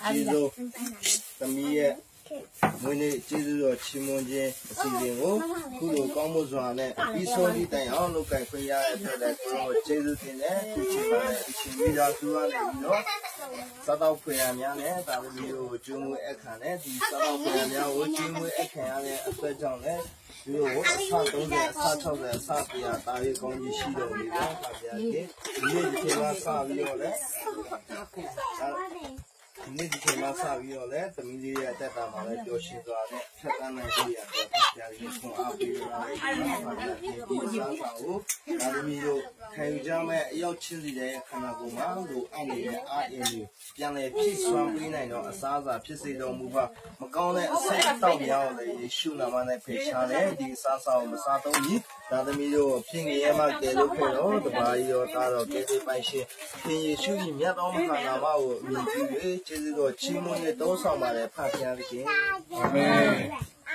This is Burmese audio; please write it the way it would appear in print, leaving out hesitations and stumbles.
ကျေးဇူးသမီးရဲ့မွေးနေ့ကျေးဇူးတော်ချီးမွမ်းခြင်းအစီအစဉ်ကိုခုလိုကောင်းမှုစွာနဲ့ပြီးဆုံးပြီးတိုင်အောင်လုပ်ကိုင်ခွင့်ရတဲ့အတွက်လည်းကိုယ်တော်ကျေးဇူးတင်တယ်သူချီးပါတဲ့အရှင်မိသားစုကနေပြီးတော့စားတော့ဖွယ်ရများနဲ့ဒါသမီးတို့ကျွေးမွေးအခမ်းနဲ့ဒီစားတော့ဖွယ်ရများကိုကျွေးမွေးအခမ်းရတဲ့အတွက်ကြောင့်လည်းဒီလိုအဆ30အဆ60အဆပြာတာရေးကောင်းကြီးရှိတော်မူပါဗျာဒီနေ့ဒီချိန်မှာစပြီးတော့လည်းဒီနေ့ဒီချိန်မှာစပြီးတော့လည်းသမီးလေးရဲ့အသက်တာမှာလည်းပျော်ရွှင်စွာနဲ့ဖြတ်သန်းနိုင်ကြရတဲ့ဆရာကြီးကိုအားပေးရတာဒီစားစာကိုဒါသမီးတို့ခံယူကြမဲ့အရောက်ချင်းစီတဲ့ခန္ဓာကိုယ်မှာလို့အနေတဲ့အာအင်းလေးပြန်လည်ပြည့်စွမ်းပေးနိုင်တော့အစားအစာဖြစ်စေတော်မူပါမကောင်းတဲ့အဆိပ်တောက်များလည်းယေရှုနာမနဲ့ဖေချတဲ့ဒီစားစာကိုမစားတော့ဘူးဒါသမီးတို့ဖြစ်ငရဲမှာကယ်လို့ခဲ့တော့တပါးရောသားတော့ကယ်ပေးပိုင်ရှင်ခင်ယေရှုကြီးမြတ်တော်မဟာနာမကိုအမြင်ပြု၍ကျေးဇူးတော်ချီးမွမ်းနဲ့တောင်းဆောင်ပါတဲ့ဖခင်သခင်အာမင်